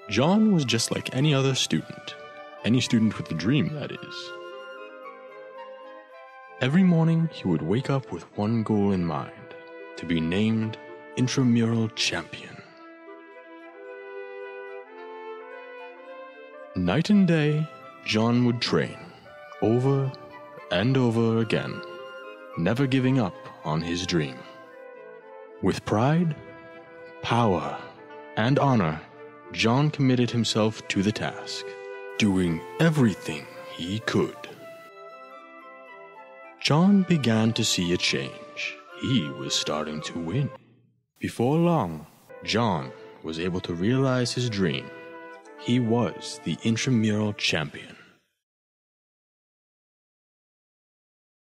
John was just like any other student. Any student with a dream, that is. Every morning, he would wake up with one goal in mind: to be named Intramural Champion. Night and day, John would train, over and over again, never giving up on his dream. With pride, power, and honor, John committed himself to the task, doing everything he could. John began to see a change. He was starting to win. Before long, John was able to realize his dream. He was the intramural champion.